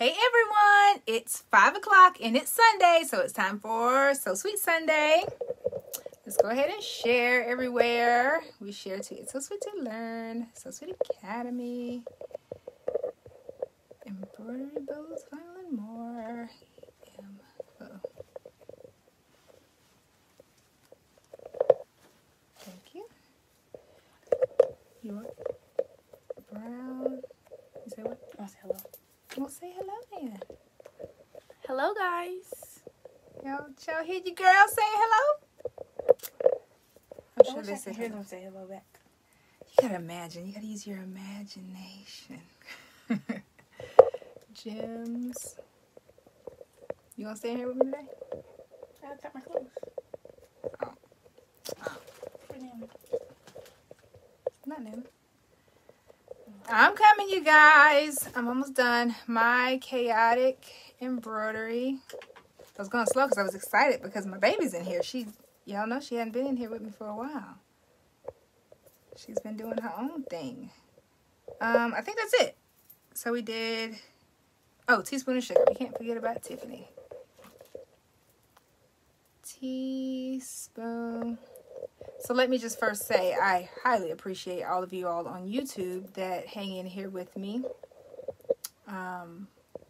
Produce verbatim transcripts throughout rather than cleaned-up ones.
Hey everyone, it's five o'clock and it's Sunday, so it's time for So Sweet Sunday. Let's go ahead and share everywhere. We share to It's So Sweet to Learn, So Sweet Academy, Embroidery Bows, Vinyl and more. Um, uh-oh. Thank you. You want brown? You say what? I'll say hello. Well, say hello then. Hello, guys. Y'all, y'all hear your girl saying hello? I'm I sure wish they I say could hear hello. them say hello back. You gotta imagine. You gotta use your imagination. Gems. You gonna stay in here with me today? I got my clothes. Oh. Oh. For them. Not now. I'm coming, you guys. I'm almost done. My chaotic embroidery. I was going slow because I was excited because my baby's in here. She, y'all know she hadn't been in here with me for a while. She's been doing her own thing. Um, I think that's it. So we did, oh, teaspoon of sugar. We can't forget about Tiffany. Teaspoon. So let me just first say, I highly appreciate all of you all on YouTube that hang in here with me. Um,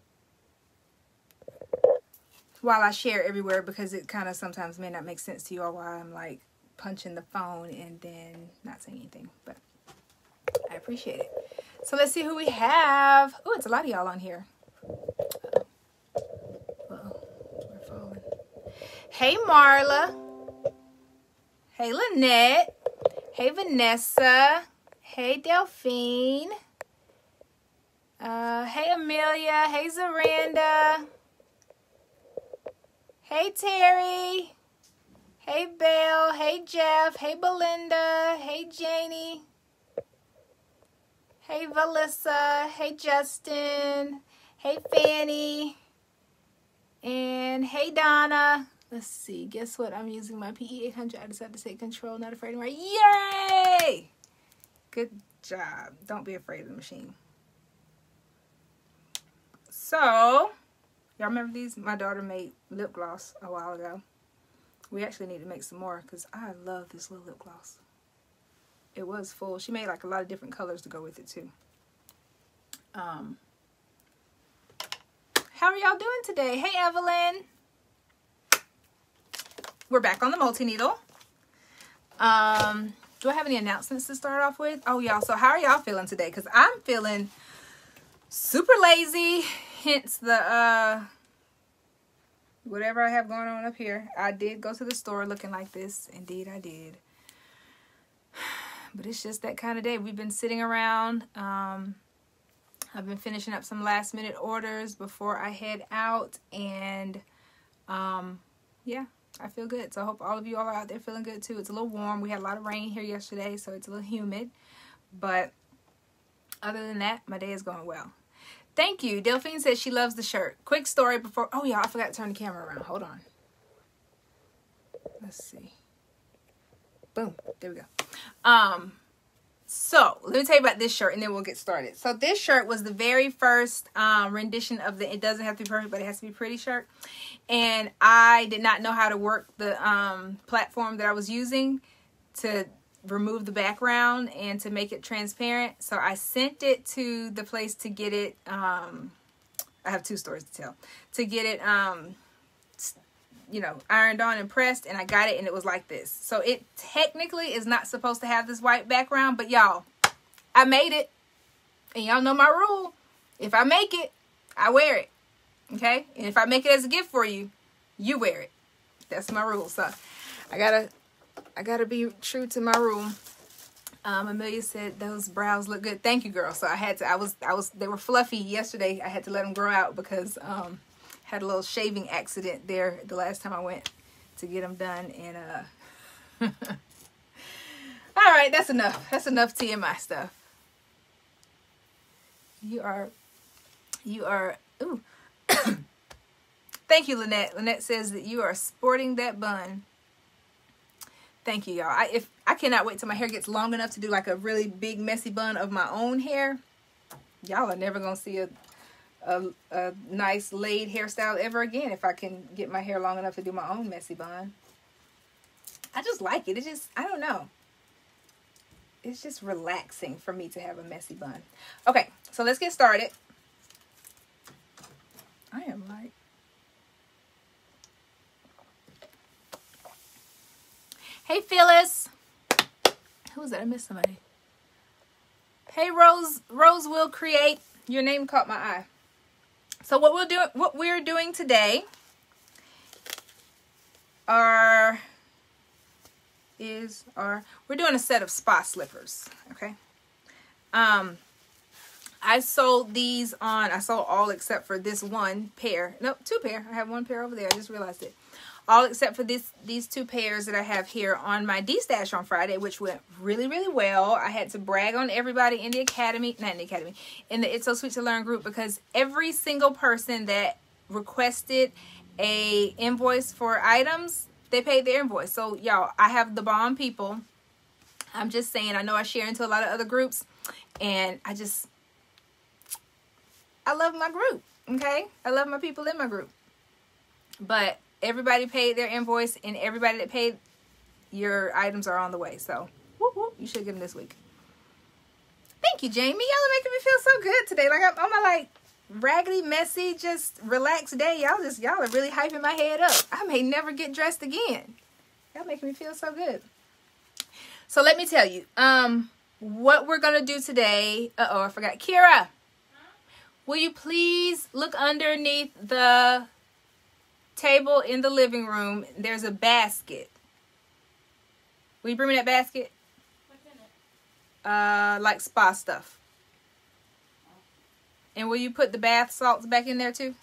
while I share everywhere, because it kind of sometimes may not make sense to you all while I'm like punching the phone and then not saying anything. But I appreciate it. So let's see who we have. Oh, it's a lot of y'all on here. Uh-oh, we're falling. Hey, Marla. Hey, Lynette. Hey, Vanessa. Hey, Delphine. Uh, hey, Amelia. Hey, Zaranda. Hey, Terry. Hey, Belle. Hey, Jeff. Hey, Belinda. Hey, Janie. Hey, Valissa. Hey, Justin. Hey, Fanny. And hey, Donna. Let's see. Guess what? I'm using my P E eight hundred. I decided to take control. Not afraid anymore. Yay! Good job. Don't be afraid of the machine. So, y'all remember these? My daughter made lip gloss a while ago. We actually need to make some more because I love this little lip gloss. It was full. She made like a lot of different colors to go with it too. Um, how are y'all doing today? Hey, Evelyn. We're back on the multi-needle. Um, do I have any announcements to start off with? Oh, y'all. So how are y'all feeling today? Because I'm feeling super lazy. Hence the, uh, whatever I have going on up here. I did go to the store looking like this. Indeed, I did. But it's just that kind of day. We've been sitting around. Um, I've been finishing up some last minute orders before I head out. And, um, yeah. I feel good. So I hope all of you all are out there feeling good too. It's a little warm. We had a lot of rain here yesterday, so it's a little humid. But other than that, my day is going well. Thank you. Delphine says she loves the shirt. Quick story before... Oh, yeah, I forgot to turn the camera around. Hold on. Let's see. Boom. There we go. Um... So, let me tell you about this shirt and then we'll get started. So, this shirt was the very first um, rendition of the It Doesn't Have to Be Perfect, but It Has to Be Pretty shirt. And I did not know how to work the um, platform that I was using to remove the background and to make it transparent. So, I sent it to the place to get it. Um, I have two stories to tell. To get it, um, you know, ironed on and pressed, and I got it and it was like this. So it technically is not supposed to have this white background, but y'all, I made it. And y'all know my rule. If I make it, I wear it. Okay? And if I make it as a gift for you, you wear it. That's my rule. So I gotta I gotta be true to my rule. Um, Amelia said those brows look good. Thank you, girl. So I had to I was I was they were fluffy yesterday. I had to let them grow out because um had a little shaving accident there the last time I went to get them done. And, uh, all right, that's enough. That's enough T M I stuff. You are, you are, ooh. Thank you, Lynette. Lynette says that you are sporting that bun. Thank you, y'all. I, if, I cannot wait till my hair gets long enough to do like a really big messy bun of my own hair. Y'all are never going to see a, a, a nice laid hairstyle ever again if I can get my hair long enough to do my own messy bun. I just like it. It just, I don't know. It's just relaxing for me to have a messy bun. Okay, so let's get started. I am like... Hey, Phyllis. Who was that? I missed somebody. Hey, Rose. Rose will create. Your name caught my eye. So what we'll do, what we're doing today, are is our we're doing a set of spa slippers. Okay. Um, I sold these on. I sold all except for this one pair. Nope, two pair. I have one pair over there. I just realized it. All except for this, these two pairs that I have here on my D-Stash on Friday, which went really, really well. I had to brag on everybody in the academy, not in the academy, in the It's So Sweet to Learn group, because every single person that requested a invoice for items, they paid their invoice. So, y'all, I have the bomb people. I'm just saying, I know I share into a lot of other groups, and I just, I love my group, okay? I love my people in my group. But everybody paid their invoice, and everybody that paid, your items are on the way. So, whoop, whoop, you should get them this week. Thank you, Jamie. Y'all are making me feel so good today. Like, I'm on my, like, raggedy, messy, just relaxed day. Y'all just, y'all are really hyping my head up. I may never get dressed again. Y'all making me feel so good. So, let me tell you, um, what we're going to do today. Uh-oh, I forgot. Kira, will you please look underneath the table in the living room? There's a basket. Will you bring me that basket? What's in it? Uh, like spa stuff. And will you put the bath salts back in there too?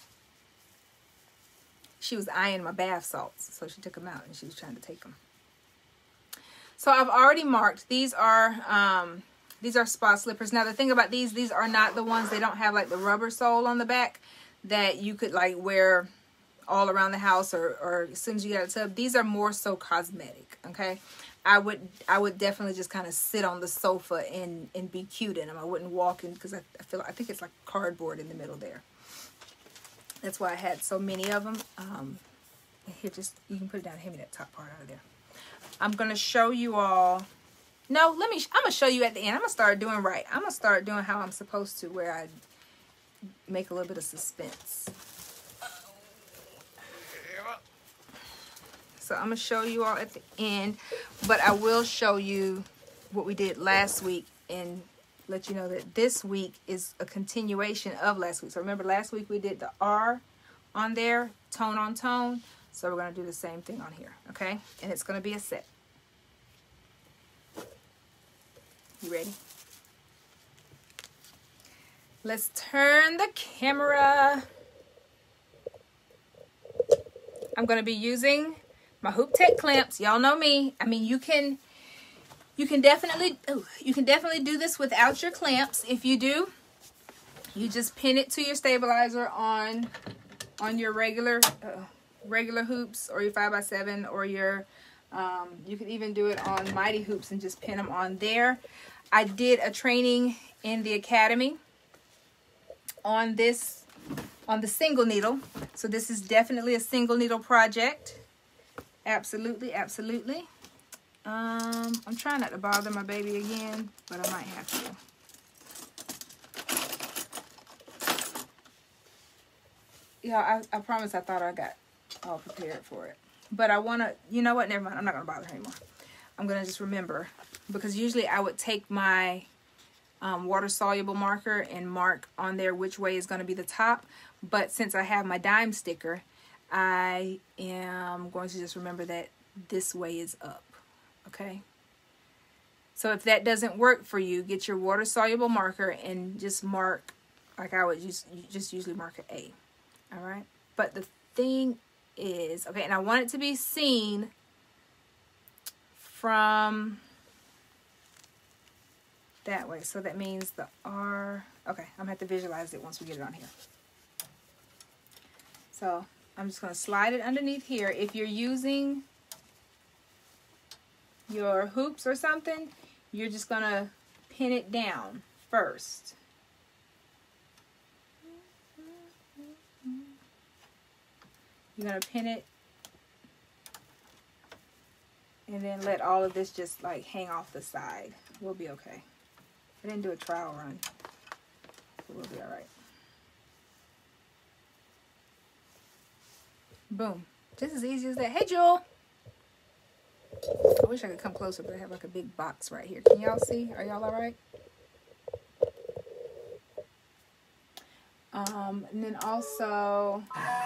She was eyeing my bath salts, so she took them out and she was trying to take them. So I've already marked. These are um, these are spa slippers. Now the thing about these, these are not the ones. They don't have like the rubber sole on the back that you could like wear all around the house, or, or as soon as you get a tub. These are more so cosmetic, okay? I would I would definitely just kind of sit on the sofa and, and be cute in them. I wouldn't walk in, because I, I feel I think it's like cardboard in the middle there. That's why I had so many of them. Um, here, just, you can put it down. Hand me that top part out of there. I'm going to show you all. No, let me, I'm going to show you at the end. I'm going to start doing right. I'm going to start doing how I'm supposed to, where I make a little bit of suspense. So I'm going to show you all at the end, but I will show you what we did last week and let you know that this week is a continuation of last week. So remember, last week we did the R on there, tone on tone. So we're going to do the same thing on here, okay? And it's going to be a set. You ready? Let's turn the camera. I'm going to be using my Hoop Tech clamps. Y'all know me. I mean, you can you can definitely oh, you can definitely do this without your clamps. If you do, you just pin it to your stabilizer on on your regular uh, regular hoops, or your five by seven, or your um, you can even do it on Mighty hoops and just pin them on there. I did a training in the academy on this on the single needle, so this is definitely a single needle project. Absolutely, absolutely. Um, I'm trying not to bother my baby again, but I might have to. Yeah, I, I promise I thought I got all prepared for it. But I want to, you know what? Never mind. I'm not going to bother her anymore. I'm going to just remember. Because usually I would take my um, water-soluble marker and mark on there which way is going to be the top. But since I have my dime sticker, I am going to just remember that this way is up, okay? So if that doesn't work for you, get your water-soluble marker and just mark, like I would just, just usually mark an A, all right? But the thing is, okay, and I want it to be seen from that way. So that means the R, okay, I'm going to have to visualize it once we get it on here. So I'm just going to slide it underneath here. If you're using your hoops or something, you're just going to pin it down first. You're going to pin it. And then let all of this just like hang off the side. We'll be okay. I didn't do a trial run. So we'll be all right. Boom. Just as easy as that. Hey, Jewel. I wish I could come closer, but I have like a big box right here. Can y'all see? Are y'all all right? Um, and then also,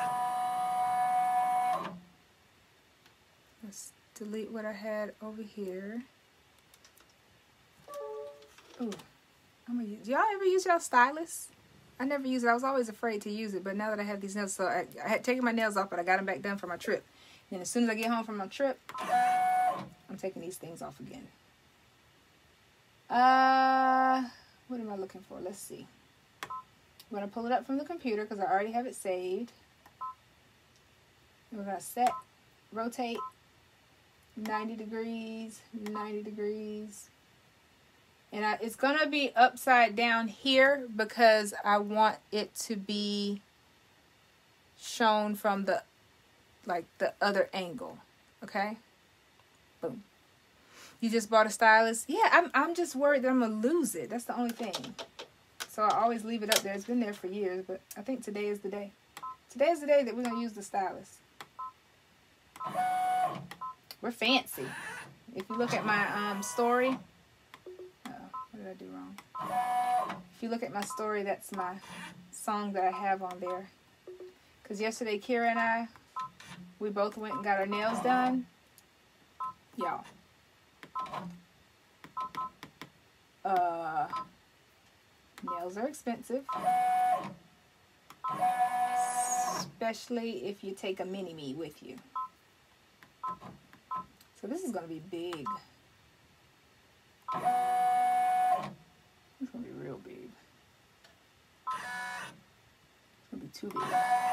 let's delete what I had over here. Ooh, I'm gonna use, do y'all ever use y'all stylus? I never use it. I was always afraid to use it, but now that I have these nails, so I, I had taken my nails off, but I got them back done for my trip. And as soon as I get home from my trip, I'm taking these things off again. Uh, what am I looking for? Let's see. I'm going to pull it up from the computer because I already have it saved. And we're going to set, rotate, ninety degrees, ninety degrees. And I, it's going to be upside down here because I want it to be shown from the, like the other angle. Okay? Boom. You just bought a stylus? Yeah, I'm, I'm just worried that I'm going to lose it. That's the only thing. So I always leave it up there. It's been there for years, but I think today is the day. Today is the day that we're going to use the stylus. We're fancy. If you look at my um, story. Uh-oh, what did I do wrong? If you look at my story, that's my song that I have on there. Because yesterday, Kira and I, we both went and got our nails done. Y'all. Uh... Nails are expensive, especially if you take a mini-me with you. So this is going to be big. It's going to be real big. It's going to be too big.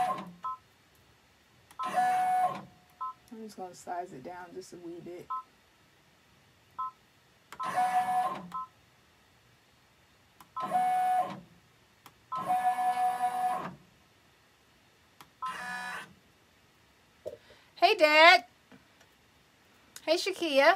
I'm just going to size it down just a wee bit. Hey, Dad. Hey, Shakia.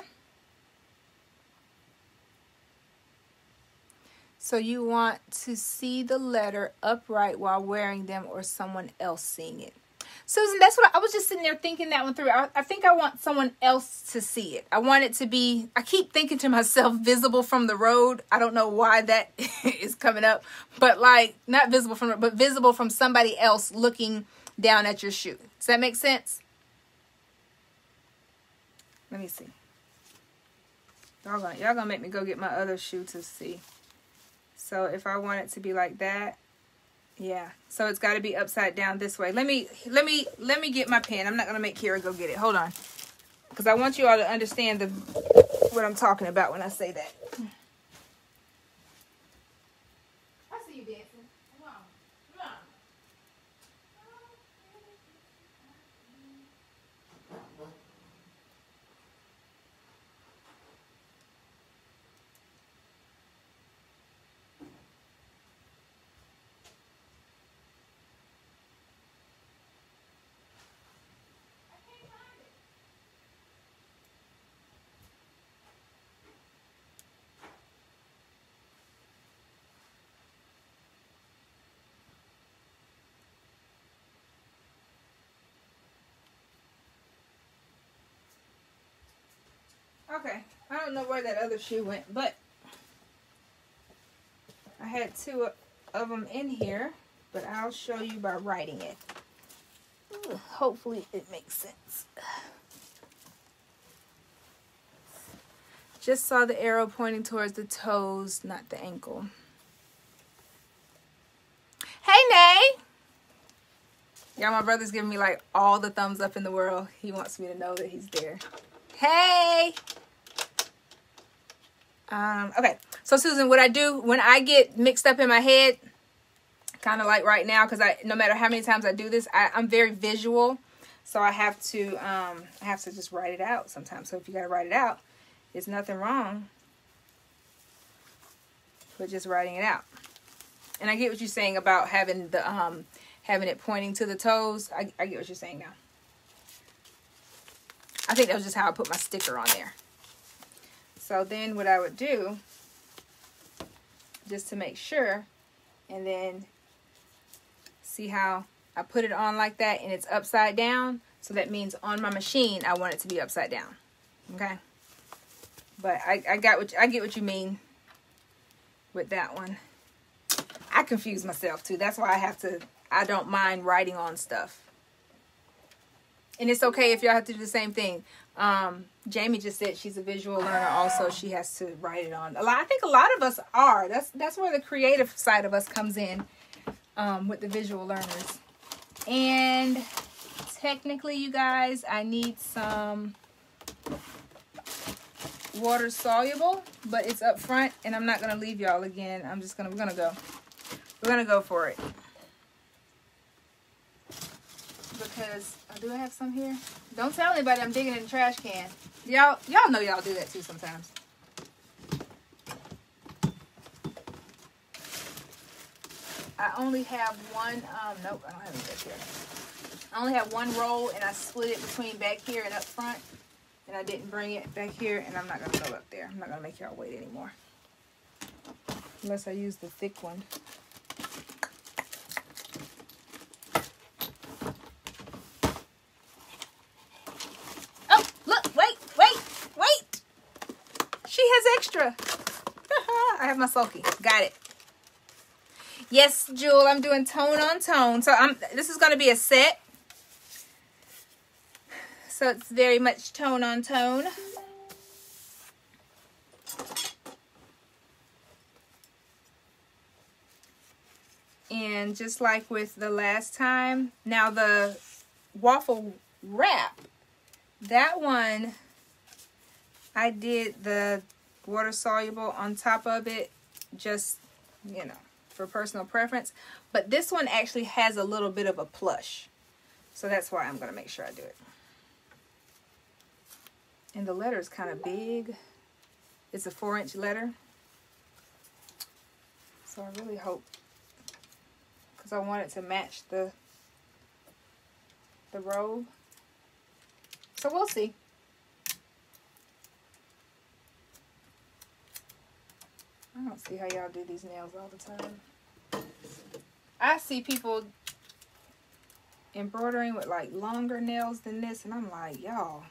So you want to see the letter upright while wearing them or someone else seeing it. Susan, that's what I, I was just sitting there thinking that one through. I, I think I want someone else to see it. I want it to be, I keep thinking to myself, visible from the road. I don't know why that is coming up, but like not visible from, but visible from somebody else looking down at your shoe. Does that make sense? Let me see. Y'all gonna, y'all gonna make me go get my other shoe to see. So if I want it to be like that, yeah. So it's got to be upside down this way. Let me, let me, let me get my pen. I'm not gonna make Kira go get it. Hold on, because I want you all to understand the what I'm talking about when I say that. I see you dancing. Come on, come on. Okay, I don't know where that other shoe went, but I had two of them in here, but I'll show you by writing it. Ugh, hopefully it makes sense. Just saw the arrow pointing towards the toes, not the ankle. Hey, Nay! Yeah, my brother's giving me like all the thumbs up in the world. He wants me to know that he's there. Hey! Um, okay, so Susan, what I do when I get mixed up in my head, kind of like right now, because I no matter how many times I do this, I, I'm very visual, so I have to um, I have to just write it out sometimes. So if you got to write it out, there's nothing wrong with just writing it out. And I get what you're saying about having the um, having it pointing to the toes. I, I get what you're saying now. I think that was just how I put my sticker on there. So then what I would do, just to make sure, and then see how I put it on like that and it's upside down. So that means on my machine, I want it to be upside down. Okay. But I, I got what I get what you mean with that one. I confuse myself too. That's why I have to, I don't mind writing on stuff. And it's okay if y'all have to do the same thing. Um, Jamie just said she's a visual learner also. She has to write it on. A lot, I think a lot of us are. That's that's where the creative side of us comes in, um, with the visual learners. And technically, you guys, I need some water soluble, but it's up front, and I'm not gonna leave y'all again. I'm just gonna we're gonna go. We're gonna go for it. Because oh, do I have some here? Don't tell anybody I'm digging in the trash can. Y'all y'all know y'all do that too sometimes. I only have one um nope, I don't have it back here. I only have one roll, and I split it between back here and up front, and I didn't bring it back here, and I'm not gonna go up there. I'm not gonna make y'all wait anymore. Unless I use the thick one. Extra. I have my sulky. Got it. Yes, Jewel, I'm doing tone on tone. So I'm this is going to be a set. So it's very much tone on tone. And just like with the last time, now the waffle wrap, that one I did the water soluble on top of it, just, you know, for personal preference. But this one actually has a little bit of a plush, so that's why I'm going to make sure I do it. And the letter is kind of big. It's a four inch letter, so I really hope, because I want it to match the the robe. So we'll see. I don't see how y'all do these nails all the time. I see people embroidering with like longer nails than this, and I'm like, y'all,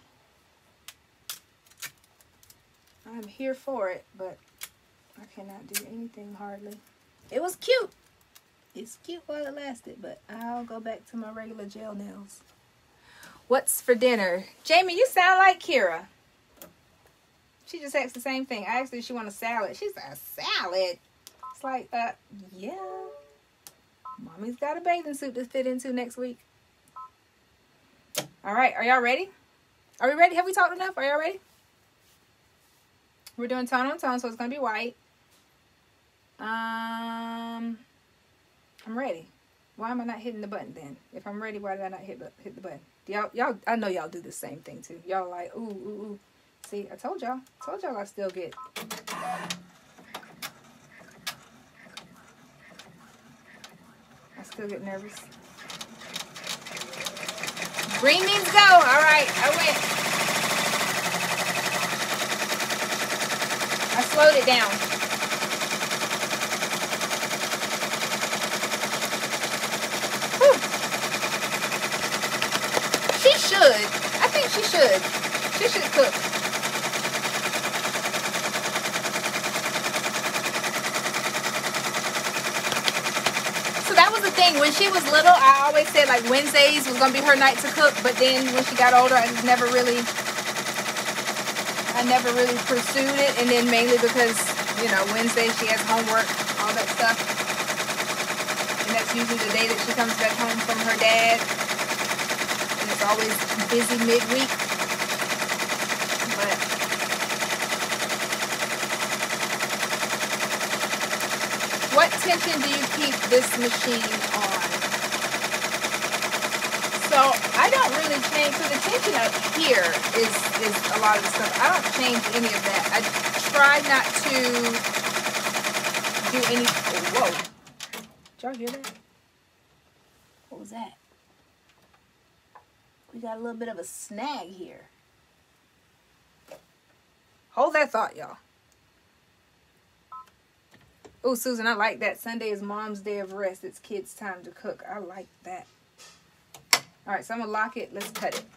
I'm here for it, but I cannot do anything hardly. It was cute. It's cute while it lasted, but I'll go back to my regular gel nails. What's for dinner? Jamie, you sound like Kira. She just asked the same thing. I asked her if she want a salad. She's like, a salad? It's like, uh, yeah. Mommy's got a bathing suit to fit into next week. All right, are y'all ready? Are we ready? Have we talked enough? Are y'all ready? We're doing tone on tone, so it's going to be white. Um, I'm ready. Why am I not hitting the button then? If I'm ready, why did I not hit, hit the button? Y'all, y'all, I know y'all do the same thing too. Y'all like, ooh, ooh, ooh. See, I told y'all. told y'all I still get. I still get nervous. Green means go. All right, I went. I slowed it down. Whew. She should. I think she should. She should cook. Thing when she was little, I always said like Wednesdays was gonna be her night to cook, but then when she got older, I just never really I never really pursued it. And then mainly because, you know, Wednesday she has homework, all that stuff, and that's usually the day that she comes back home from her dad, and it's always busy midweek. But what tension do you keep this machine on? So I don't really change. So the tension up here is is a lot of the stuff. I don't change any of that. I try not to do any. Oh, whoa! Did y'all hear that? What was that? We got a little bit of a snag here. Hold that thought, y'all. Oh, Susan, I like that. Sunday is Mom's Day of Rest. It's kids' time to cook. I like that. All right, so I'm going to lock it. Let's cut it.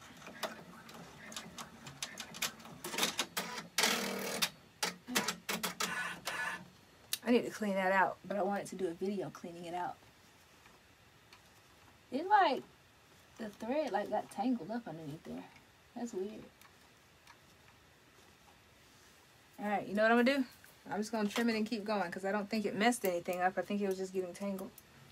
I need to clean that out, but I wanted to do a video cleaning it out. It like, the thread like got tangled up underneath there. That's weird. All right, you know what I'm gonna do? I'm just gonna trim it and keep going because I don't think it messed anything up. I think it was just getting tangled.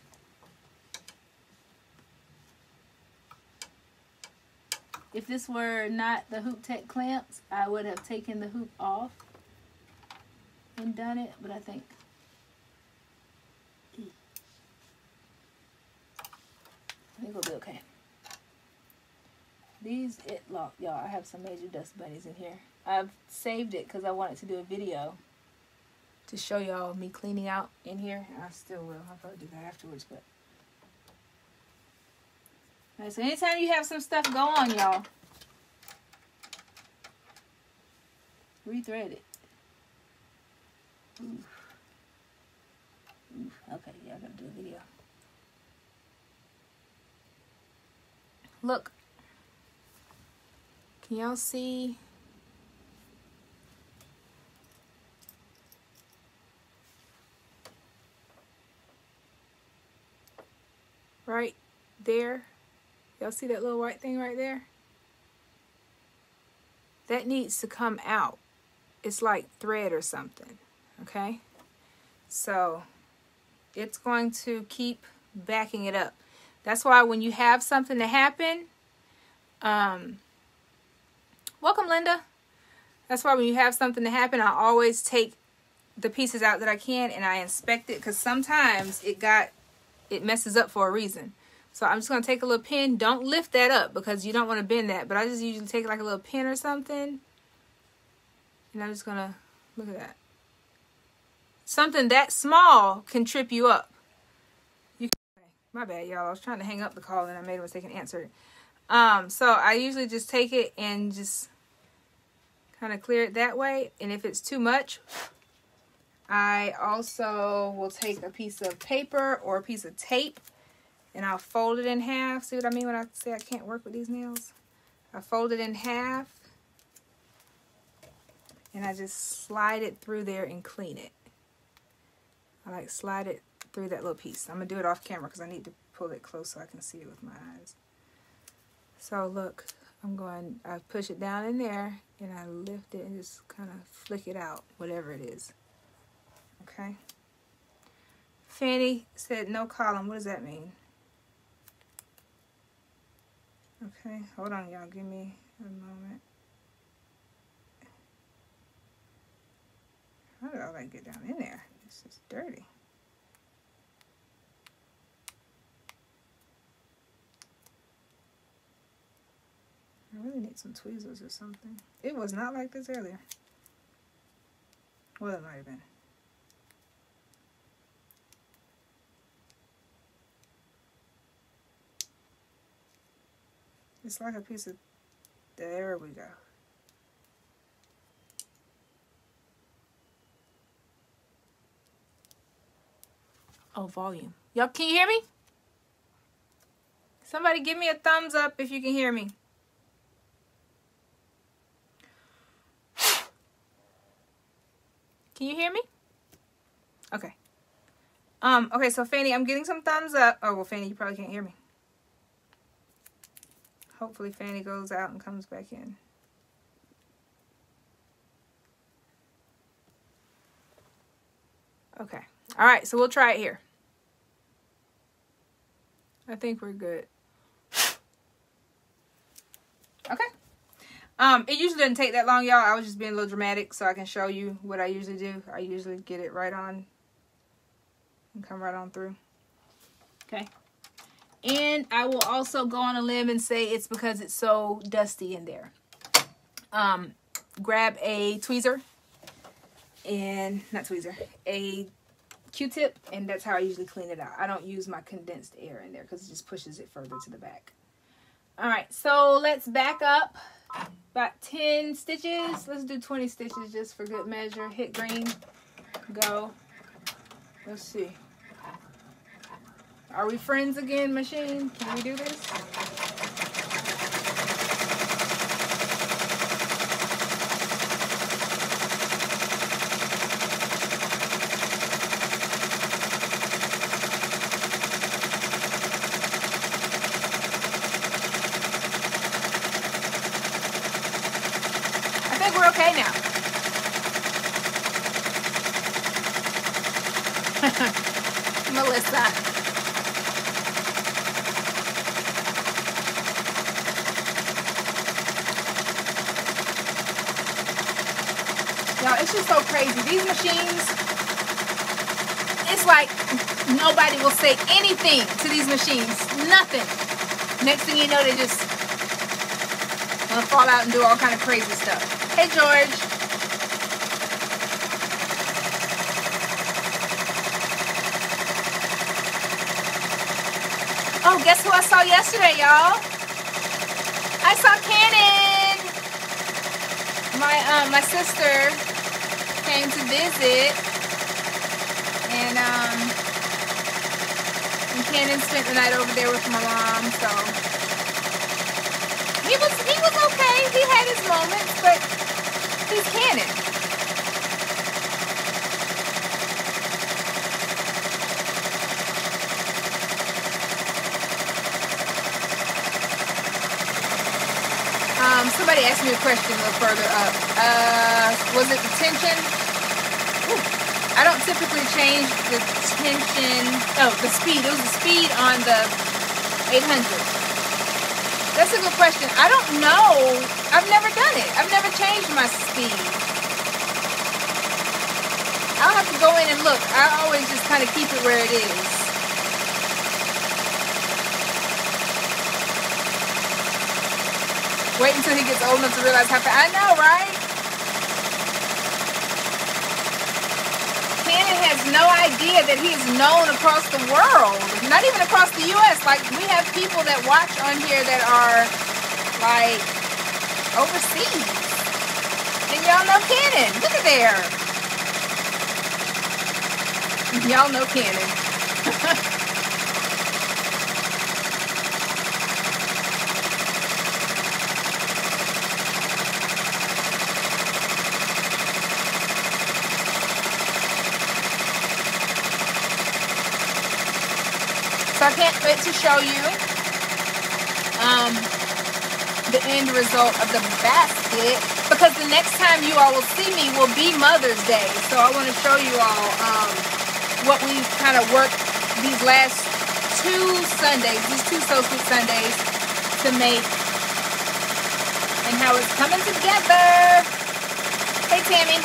If this were not the Hoop Tech clamps, I would have taken the hoop off and done it, but I think I think we'll be okay. These, it locked, y'all. I have some major dust bunnies in here. I've saved it because I wanted to do a video to show y'all me cleaning out in here. I still will. I'll probably do that afterwards, but. Alright, so anytime you have some stuff go on, y'all, rethread it. Oof. Oof. Okay, yeah, I gotta do a video. Look. Can y'all see? Right there. Y'all see that little white thing right there? That needs to come out. It's like thread or something. Okay? So it's going to keep backing it up. That's why when you have something to happen, um, welcome, Linda. That's why when you have something to happen, I always take the pieces out that I can and I inspect it because sometimes it got, it messes up for a reason. So I'm just going to take a little pin. Don't lift that up because you don't want to bend that. But I just usually take like a little pin or something. And I'm just going to, look at that. Something that small can trip you up. You can, my bad, y'all. I was trying to hang up the call and I made a mistake and answered it. Um, so I usually just take it and just kind of clear it that way. And if it's too much, I also will take a piece of paper or a piece of tape and I'll fold it in half. See what I mean when I say I can't work with these nails? I fold it in half and I just slide it through there and clean it. I like slide it through that little piece. I'm going to do it off camera because I need to pull it close so I can see it with my eyes. So look, I'm going, I push it down in there and I lift it and just kind of flick it out, whatever it is. Okay. Fanny said no column. What does that mean? Okay, hold on, y'all. Give me a moment. How did all that get down in there? This is dirty. I really need some tweezers or something. It was not like this earlier. Well, it might have been. It's like a piece of, there we go. Oh, volume. Y'all, can you hear me? Somebody give me a thumbs up if you can hear me. Can you hear me? Okay. Um, okay, so Fanny, I'm getting some thumbs up. Oh, well, Fanny, you probably can't hear me. Hopefully Fanny goes out and comes back in. Okay. All right, so we'll try it here. I think we're good. Okay. Um, it usually doesn't take that long, y'all. I was just being a little dramatic so I can show you what I usually do. I usually get it right on and come right on through. Okay. And I will also go on a limb and say it's because it's so dusty in there. Um, grab a tweezer and, not tweezer, a Q-tip, and that's how I usually clean it out. I don't use my condensed air in there because it just pushes it further to the back. All right, so let's back up about ten stitches. Let's do twenty stitches just for good measure. Hit green. Go. Let's see. Are we friends again, machine? Can we do this? I think we're okay now. Melissa. Y'all, it's just so crazy. These machines, it's like nobody will say anything to these machines. Nothing. Next thing you know, they just want to fall out and do all kind of crazy stuff. Hey, George. Oh, guess who I saw yesterday, y'all? I saw Cannon. My um my sister came to visit, and um and Cannon spent the night over there with my mom. So he was he was okay. He had his moments, but he's Cannon. Um, somebody asked me a question a little further up. Uh, was it the tension? Ooh, I don't typically change the tension. Oh, the speed. It was the speed on the eight hundred. That's a good question. I don't know. I've never done it. I've never changed my speed. I'll have to go in and look. I always just kind of keep it where it is. Wait until he gets old enough to realize how fast. I know, right? Cannon has no idea that he is known across the world. Not even across the U S. Like, we have people that watch on here that are, like, overseas. And y'all know Cannon. Look at there. Y'all know Cannon. So I can't wait to show you um, the end result of the basket, because the next time you all will see me will be Mother's Day. So I want to show you all um, what we've kind of worked these last two Sundays, these two Sew Sweet Sundays to make, and how it's coming together. Hey, Tammy.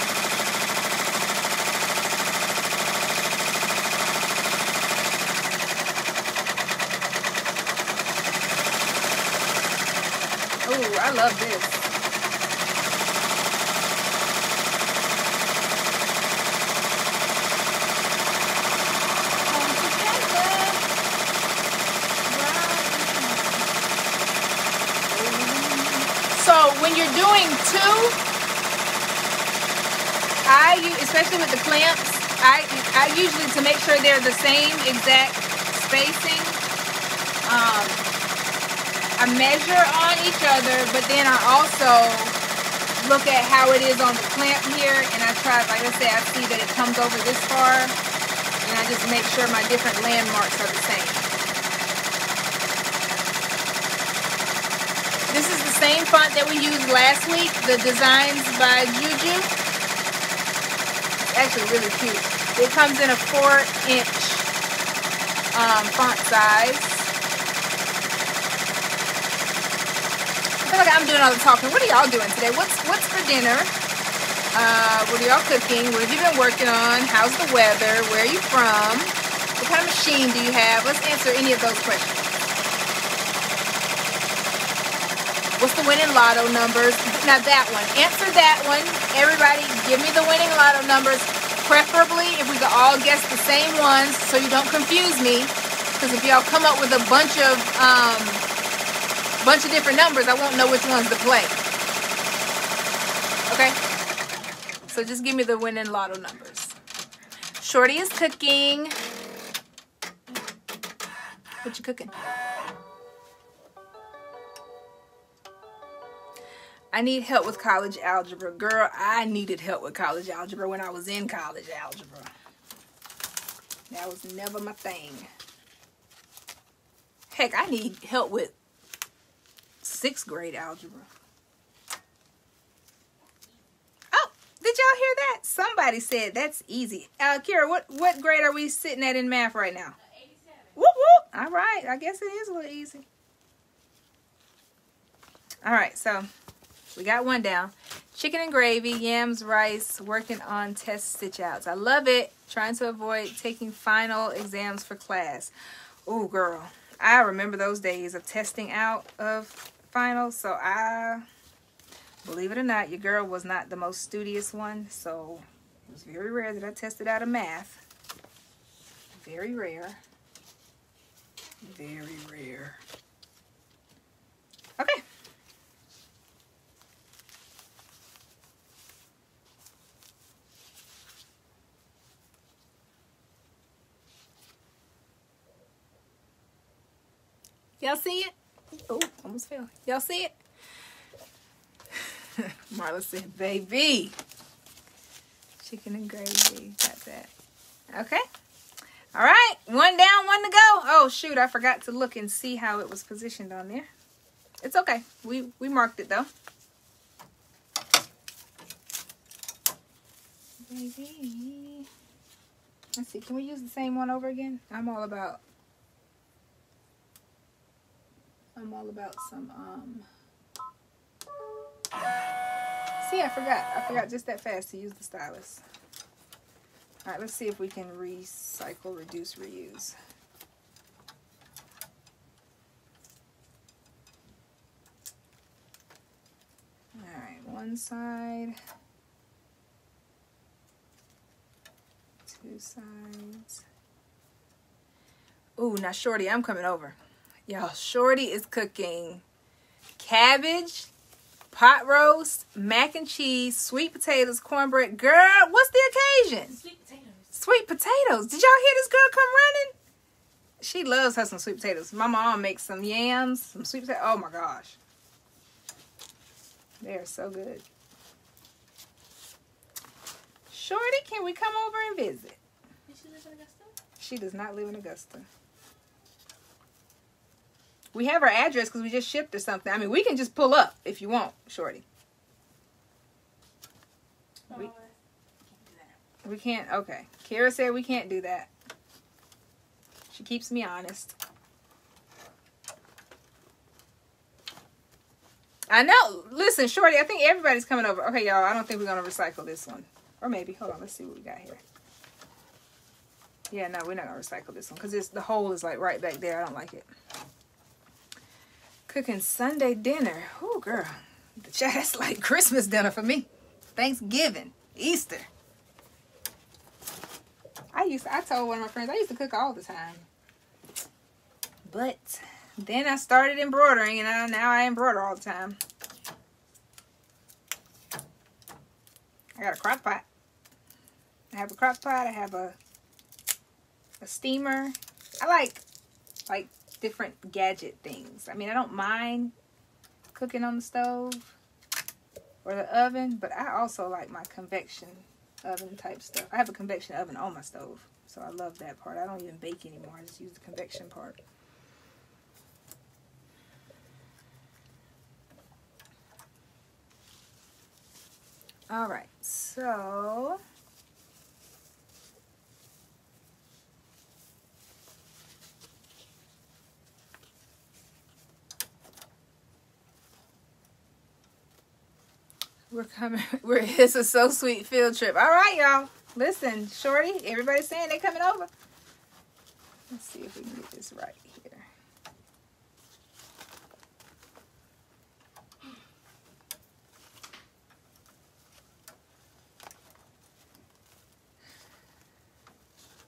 Ooh, I love this. So when you're doing two, I use, especially with the clamps, I I usually, to make sure they're the same exact spacing, um, I measure on each other, but then I also look at how it is on the clamp here, and I try, like I say, I see that it comes over this far, and I just make sure my different landmarks are the same. This is the same font that we used last week, the Designs by Juju. It's actually really cute. It comes in a four inch um, font size. I feel like I'm doing all the talking. What are y'all doing today? What's what's for dinner? Uh, what are y'all cooking? What have you been working on? How's the weather? Where are you from? What kind of machine do you have? Let's answer any of those questions. What's the winning lotto numbers? Now that one. Answer that one. Everybody, give me the winning lotto numbers. Preferably if we could all guess the same ones so you don't confuse me. Because if y'all come up with a bunch of um, bunch of different numbers, I won't know which ones to play. Okay? So just give me the winning lotto numbers. Shorty is cooking. What you cooking? I need help with college algebra. Girl, I needed help with college algebra when I was in college algebra. That was never my thing. Heck, I need help with sixth grade algebra. Oh, did y'all hear that? Somebody said that's easy. Uh, Kira, what, what grade are we sitting at in math right now? eighty-seven. Whoop, whoop. All right. I guess it is a little easy. All right. So we got one down. Chicken and gravy, yams, rice, working on test stitch outs. I love it. Trying to avoid taking final exams for class. Oh, girl. I remember those days of testing out of finals. So I, believe it or not, your girl was not the most studious one. So it was very rare that I tested out of math. Very rare. Very rare. Okay. Y'all see it? Oh, almost fell. Y'all see it? Marla said, baby. Chicken and gravy. Got that. Okay. All right. One down, one to go. Oh, shoot. I forgot to look and see how it was positioned on there. It's okay. We, we marked it, though. Baby. Let's see. Can we use the same one over again? I'm all about... I'm all about some, um, see, I forgot. I forgot just that fast to use the stylus. All right, let's see if we can recycle, reduce, reuse. All right, one side, two sides. Ooh, now Shorty, I'm coming over. Y'all, Shorty is cooking cabbage, pot roast, mac and cheese, sweet potatoes, cornbread. Girl, what's the occasion? Sweet potatoes. Sweet potatoes. Did y'all hear this girl come running? She loves her some sweet potatoes. My mom makes some yams, some sweet potatoes. Oh my gosh. They are so good. Shorty, can we come over and visit? Does she live in Augusta? She does not live in Augusta. We have her address because we just shipped or something. I mean, we can just pull up if you want, Shorty. No, We- I can't do that. We can't. Okay. Kara said we can't do that. She keeps me honest. I know. Listen, Shorty, I think everybody's coming over. Okay, y'all, I don't think we're going to recycle this one. Or maybe. Hold on. Let's see what we got here. Yeah, no, we're not going to recycle this one because the hole is like right back there. I don't like it. Cooking Sunday dinner. Oh, girl. That's like Christmas dinner for me. Thanksgiving. Easter. I used to, I told one of my friends, I used to cook all the time. But then I started embroidering, and I, now I embroider all the time. I got a crock pot. I have a crock pot. I have a a steamer. I like like different gadget things. I mean, I don't mind cooking on the stove or the oven, but I also like my convection oven type stuff. I have a convection oven on my stove, so I love that part. I don't even bake anymore. I just use the convection part. All right, so we're coming. We're it's a so sweet field trip. All right, y'all. Listen, Shorty, everybody's saying they coming over. Let's see if we can get this right here.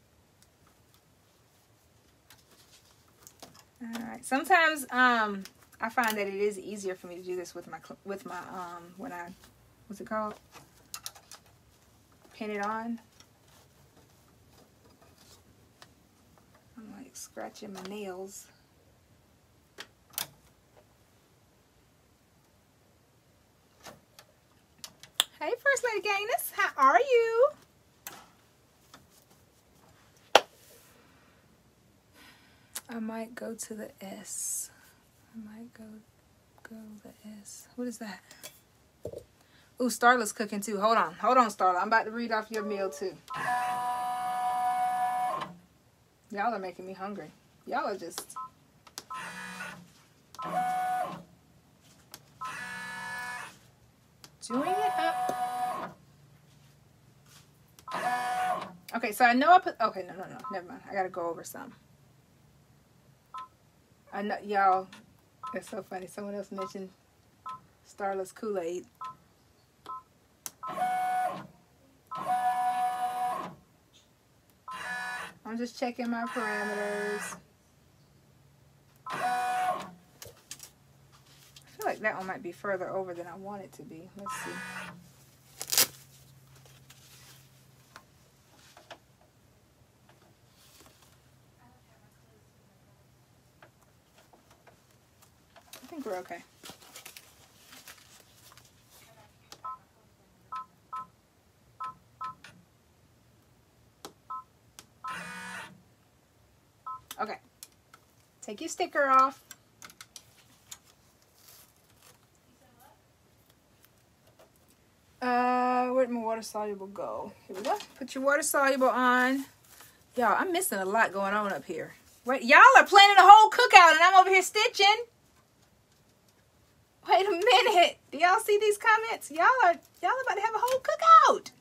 All right. Sometimes um, I find that it is easier for me to do this with my with my um when I what's it called? Pin it on. I'm like scratching my nails. Hey, First Lady Gaines, how are you? I might go to the S. I might go go the S. What is that? Ooh, Starla's cooking too. Hold on. Hold on, Starla. I'm about to read off your meal too. Y'all are making me hungry. Y'all are just... doing it up. Okay, so I know I put... Okay, no, no, no. Never mind. I gotta go over some. I know, y'all... It's so funny. Someone else mentioned Starla's Kool-Aid. I'm just checking my parameters. I feel like that one might be further over than I want it to be. Let's see. I think we're okay. Okay. Take your sticker off. Uh, where'd my water soluble go? Here we go. Put your water soluble on. Y'all, I'm missing a lot going on up here. Wait, y'all are planning a whole cookout and I'm over here stitching. Wait a minute. Do y'all see these comments? Y'all are y'all about to have a whole cookout.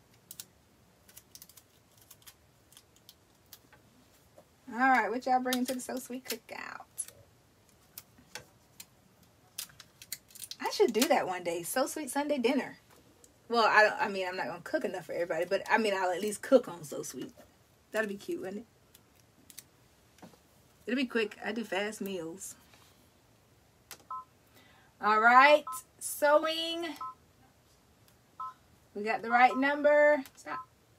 All right, what y'all bringing to the So Sweet cookout? I should do that one day. So Sweet Sunday dinner. Well, I don't. I mean, I'm not gonna cook enough for everybody, but I mean, I'll at least cook on So Sweet. That'll be cute, wouldn't it? It'll be quick. I do fast meals. All right, sewing. We got the right number. Stop.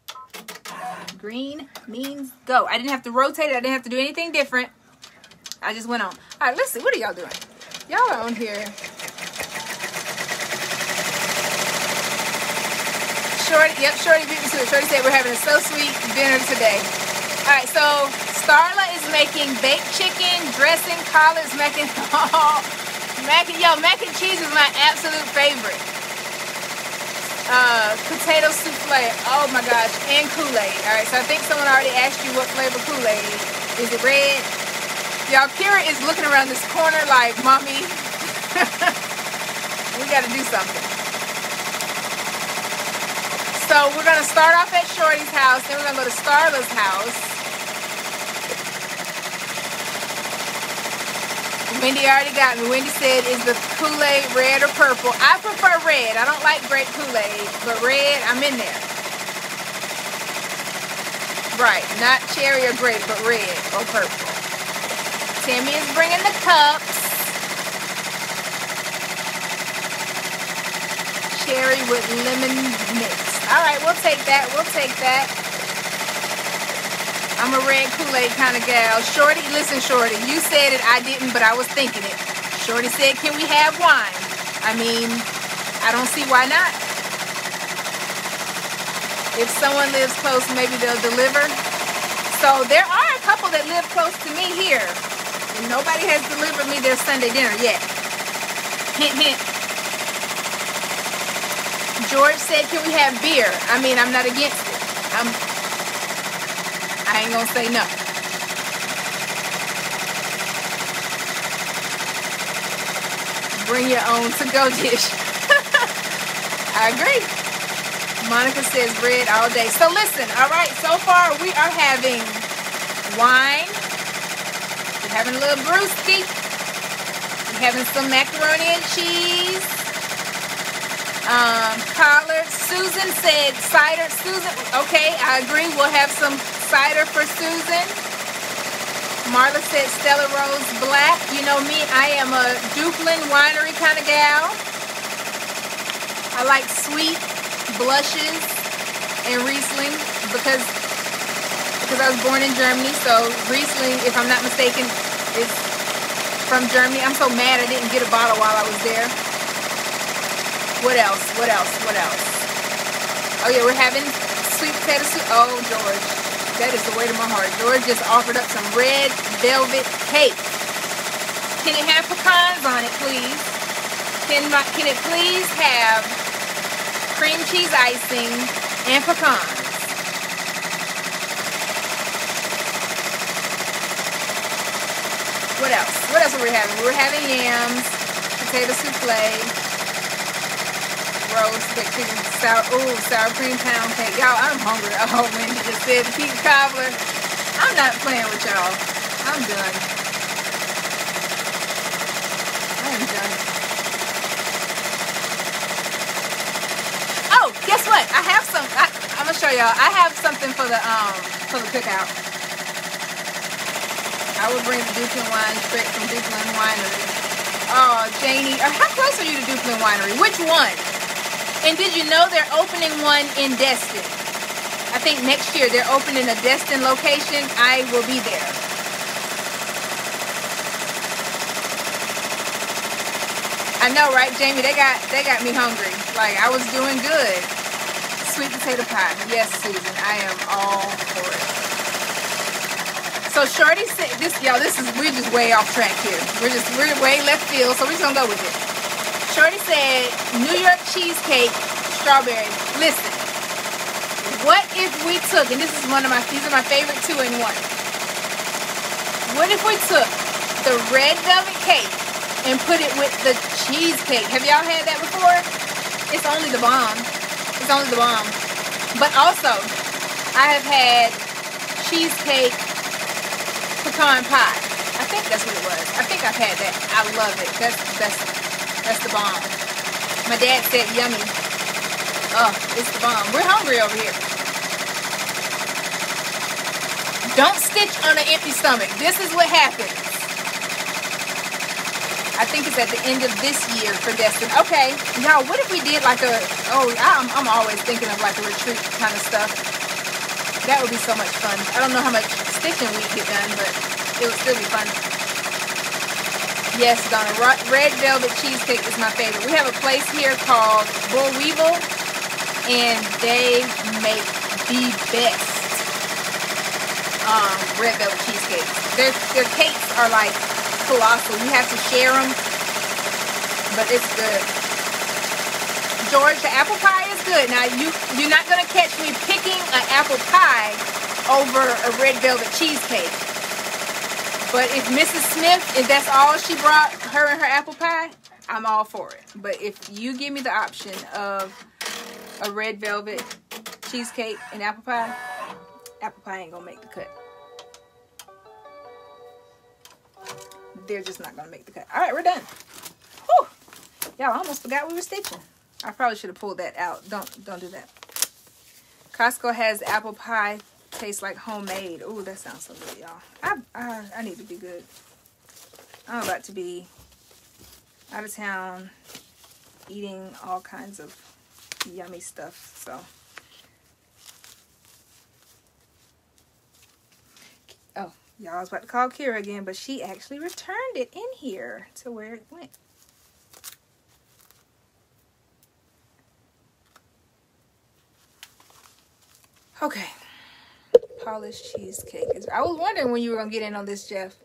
Green means go. I didn't have to rotate it. I didn't have to do anything different. I just went on. All right, let's see. What are y'all doing? Y'all are on here. Shorty, yep, Shorty beat me to it. Shorty said we're having a So Sweet dinner today. All right, so Starla is making baked chicken, dressing, collards, mac and oh, mac and yo, mac and cheese is my absolute favorite. Uh, potato souffle. Oh my gosh, and Kool-Aid. All right, so I think someone already asked you what flavor Kool-Aid. Is it red? Y'all, Kira is looking around this corner like, mommy, we got to do something. So we're going to start off at Shorty's house. Then we're going to go to Starla's house. Wendy already got me. Wendy said, is the Kool-Aid red or purple? I prefer red. I don't like grape Kool-Aid. But red, I'm in there. Right. Not cherry or grape, but red or purple. Tammy is bringing the cups. Cherry with lemon mix. All right, we'll take that. We'll take that. I'm a red Kool-Aid kind of gal. Shorty, listen, Shorty. You said it. I didn't, but I was thinking it. Shorty said, can we have wine? I mean, I don't see why not. If someone lives close, maybe they'll deliver. So there are a couple that live close to me here. And nobody has delivered me their Sunday dinner yet. Hint, hint. George said, can we have beer? I mean, I'm not against it. I'm, I ain't gonna say no. Bring your own to-go dish. I agree. Monica says red all day. So listen, all right, so far we are having wine. We're having a little brewski. We're having some macaroni and cheese. Um, collard. Susan said cider. Susan, okay, I agree. We'll have some cider for Susan. Marla said Stella Rose Black. You know me, I am a Duplin Winery kind of gal. I like sweet blushes and Riesling because because I was born in Germany. So Riesling, if I'm not mistaken, is from Germany. I'm so mad I didn't get a bottle while I was there. What else? What else? What else? Oh yeah, we're having sweet potato soup. Oh, George, that is the weight of my heart. George just offered up some red velvet cake. Can it have pecans on it, please? Can my, can it please have cream cheese icing and pecans? What else? What else are we having? We're having yams, potato souffle, roast chicken, sour, ooh, sour cream pound cake. Y'all, I'm hungry. Oh, Wendy just said the peach cobbler. I'm not playing with y'all. I'm done. I'm done. Oh, guess what? I have some. I, I'm gonna show y'all. I have something for the um for the cookout. I will bring the Duplin wine straight from Duplin Winery. Oh, Janie, how close are you to Duplin Winery? Which one? And did you know they're opening one in Destin? I think next year they're opening a Destin location. I will be there. I know, right, Jamie? They got they got me hungry. Like, I was doing good. Sweet potato pie. Yes, Susan, I am all for it. So Shorty said, this, y'all, this is, we're just way off track here. We're just, we're way left field, so we're just gonna go with it. Shorty said, New York cheesecake, strawberry. Listen, what if we took, and this is one of my, these are my favorite two in one. What if we took the red velvet cake and put it with the cheesecake? Have y'all had that before? It's only the bomb. It's only the bomb. But also, I have had cheesecake pecan pie. I think that's what it was. I think I've had that. I love it. That's that's that's the bomb. My dad said yummy. Oh, it's the bomb. We're hungry over here. Don't stitch on an empty stomach. This is what happens. I think it's at the end of this year for Destin. Okay, y'all, what if we did like a, oh, I'm, I'm always thinking of like a retreat kind of stuff. That would be so much fun. I don't know how much stitching we get done, but it would still be fun. Yes, Donna, red velvet cheesecake is my favorite. We have a place here called Bull Weevil, and they make the best um, red velvet cheesecakes. Their, their cakes are like colossal. You have to share them, but it's good. George, the apple pie is good. Now, you, you're not going to catch me picking an apple pie over a red velvet cheesecake. But if Missus Smith, if that's all she brought, her and her apple pie, I'm all for it. But if you give me the option of a red velvet cheesecake and apple pie, apple pie ain't going to make the cut. They're just not going to make the cut. All right, we're done. Whew. Y'all, I almost forgot we were stitching. I probably should have pulled that out. Don't don't do that. Costco has apple pie. Tastes like homemade. Ooh, that sounds so good, y'all. I, I I need to be good. I'm about to be out of town eating all kinds of yummy stuff. So, oh, y'all, I was about to call Kira again, but she actually returned it in here to where it went. Okay, polished cheesecake. I was wondering when you were going to get in on this, Jeff.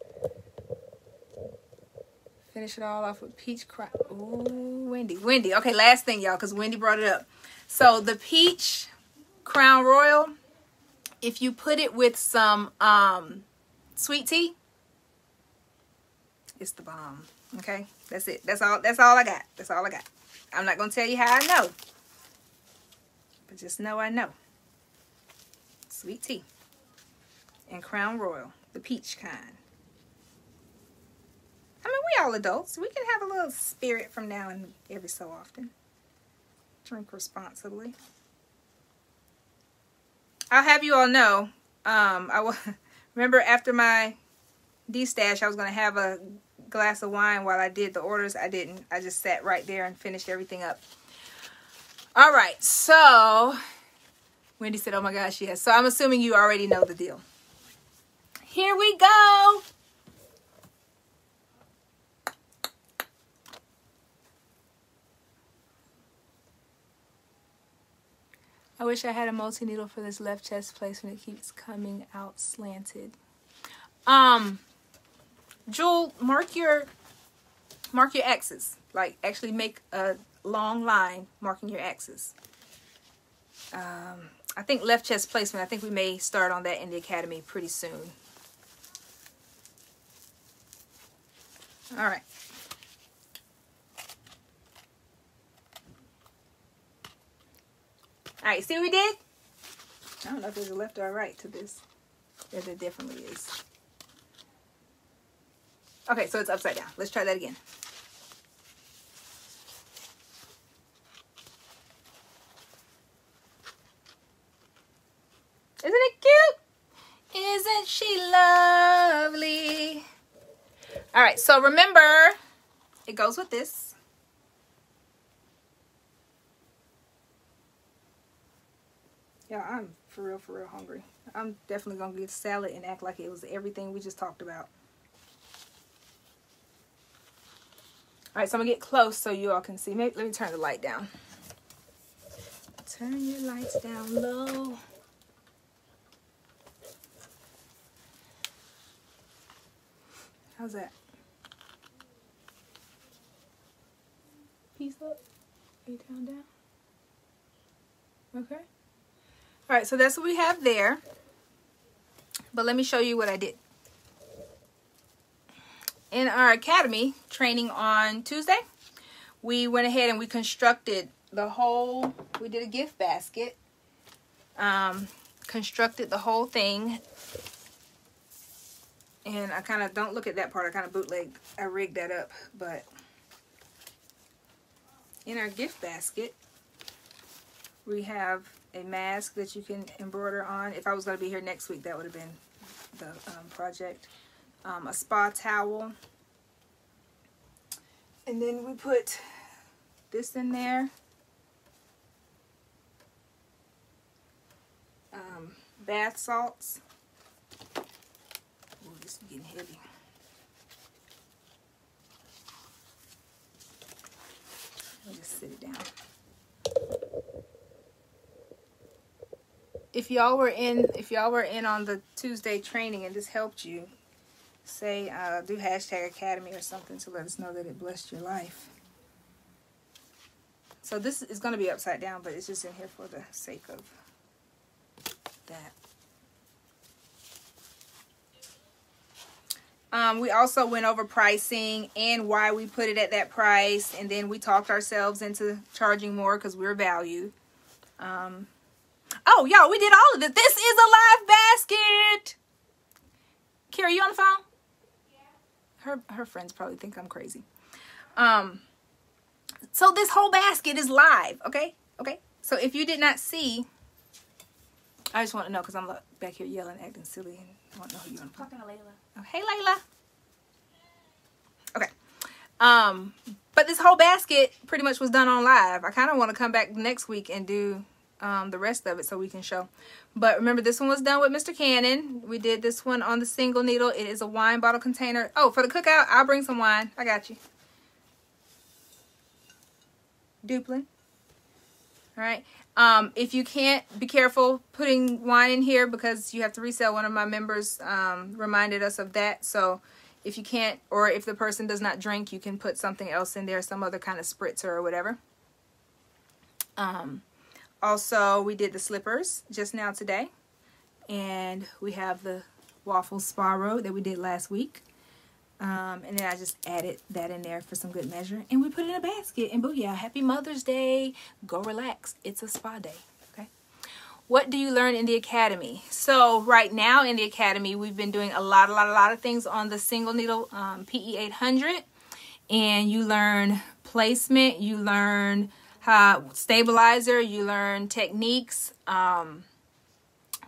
Finish it all off with peach crown. Ooh, Wendy. Wendy. Okay, last thing, y'all, because Wendy brought it up. So, the peach Crown Royal, if you put it with some um, sweet tea, it's the bomb. Okay? That's it. That's all, that's all I got. That's all I got. I'm not going to tell you how I know. But just know I know. Sweet tea and Crown Royal, the peach kind. I mean, we all adults. We can have a little spirit from now and every so often. Drink responsibly. I'll have you all know, um, I will remember after my de-stash. I was going to have a glass of wine while I did the orders. I didn't. I just sat right there and finished everything up. All right. So, Wendy said, oh my gosh, yes. So, I'm assuming you already know the deal. Here we go. I wish I had a multi-needle for this left chest placement. It keeps coming out slanted. Um, Jewel, mark your mark your X's. Like, actually make a long line marking your X's. Um, I think left chest placement, I think we may start on that in the academy pretty soon. All right. All right, see what we did? I don't know if there's a left or a right to this. Yeah, there definitely is. Okay, so it's upside down. Let's try that again. Isn't it cute? Isn't she lovely? All right, so remember, it goes with this. Yeah, I'm for real, for real hungry. I'm definitely going to get salad and act like it was everything we just talked about. All right, so I'm going to get close so you all can see. Maybe, let me turn the light down. Turn your lights down low. How's that? Piece up? Are you down, down? Okay. All right, so that's what we have there. But let me show you what I did. In our academy training on Tuesday, we went ahead and we constructed the whole, we did a gift basket. Um, constructed the whole thing. And I kind of, don't look at that part, I kind of bootlegged, I rigged that up. But in our gift basket, we have a mask that you can embroider on. If I was going to be here next week, that would have been the um, project. Um, a spa towel. And then we put this in there. Um, bath salts. Oh, this is getting heavy. I'll just sit it down. If y'all were in, if y'all were in on the Tuesday training and this helped you, say, uh, do hashtag academy or something to let us know that it blessed your life. So this is going to be upside down, but it's just in here for the sake of that. Um, we also went over pricing and why we put it at that price, and then we talked ourselves into charging more because we're valued. Um, oh, y'all, we did all of it. This is a live basket. Kira, you on the phone? Her her friends probably think I'm crazy. Um, so this whole basket is live, okay? Okay. So if you did not see, I just want to know because I'm back here yelling, acting silly, and I want to know who you're on the phone. Talking to Layla. Oh, hey, Layla. Okay. Um, but this whole basket pretty much was done on live. I kind of want to come back next week and do um, the rest of it so we can show. But remember, this one was done with Mister Cannon. We did this one on the single needle. It is a wine bottle container. Oh, for the cookout, I'll bring some wine. I got you. Duplin. All right. Um, if you can't, be careful putting wine in here because you have to resell. One of my members um, reminded us of that. So if you can't, or if the person does not drink, you can put something else in there, some other kind of spritzer or whatever. Um, also, we did the slippers just now today. And we have the waffle spa road that we did last week. Um, and then I just added that in there for some good measure. And we put it in a basket. And booyah, happy Mother's Day. Go relax. It's a spa day. Okay. What do you learn in the academy? So right now in the academy, we've been doing a lot, a lot, a lot of things on the single needle um, P E eight hundred. And you learn placement. You learn how stabilizer. You learn techniques. Um,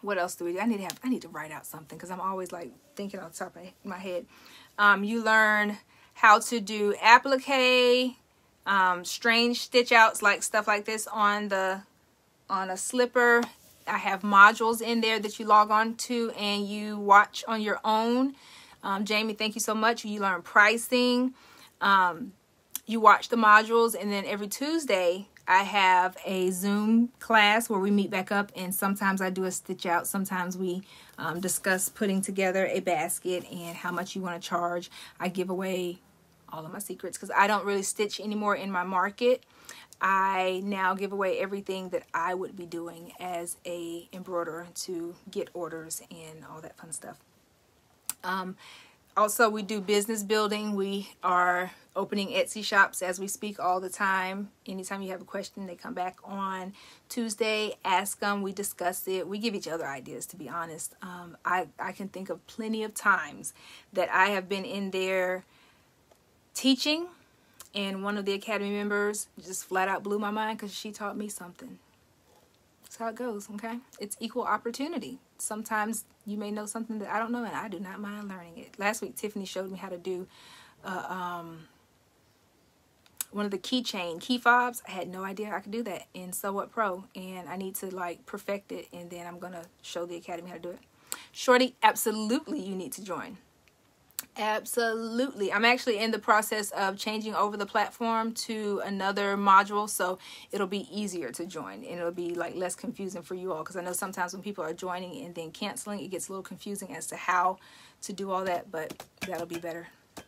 what else do we do? I need to have, I need to write out something because I'm always like thinking on top of my head. Um, you learn how to do applique, um, strange stitch outs, like stuff like this on the, on a slipper. I have modules in there that you log on to and you watch on your own. Um, Jamie, thank you so much. You learn pricing. Um, you watch the modules, and then every Tuesday I have a Zoom class where we meet back up, and sometimes I do a stitch out. Sometimes we um, discuss putting together a basket and how much you want to charge. I give away all of my secrets because I don't really stitch anymore in my market. I now give away everything that I would be doing as a embroiderer to get orders and all that fun stuff. Um, also, we do business building. We are opening Etsy shops as we speak all the time. Anytime you have a question, they come back on Tuesday, ask them, we discuss it. We give each other ideas, to be honest. Um, I, I can think of plenty of times that I have been in there teaching, and one of the Academy members just flat out blew my mind because she taught me something. That's how it goes, okay? It's equal opportunity. Sometimes you may know something that I don't know, and I do not mind learning it. Last week, Tiffany showed me how to do uh, um, one of the keychain key fobs. I had no idea I could do that in Sew What Pro, and I need to like perfect it, and then I'm going to show the Academy how to do it. Shorty, absolutely you need to join. Absolutely. I'm actually in the process of changing over the platform to another module, so it'll be easier to join and it'll be like less confusing for you all, because I know sometimes when people are joining and then canceling, it gets a little confusing as to how to do all that, but that'll be better.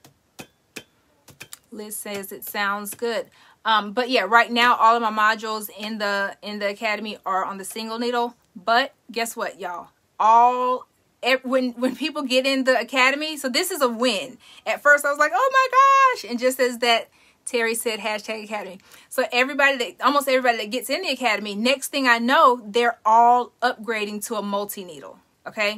Liz says it sounds good. Um, but yeah, right now all of my modules in the in the Academy are on the single needle, but guess what, y'all? All When when people get in the Academy, so this is a win. At first I was like, oh my gosh, and just as that Terry said, hashtag Academy. So everybody that almost everybody that gets in the Academy, next thing I know, they're all upgrading to a multi-needle. Okay,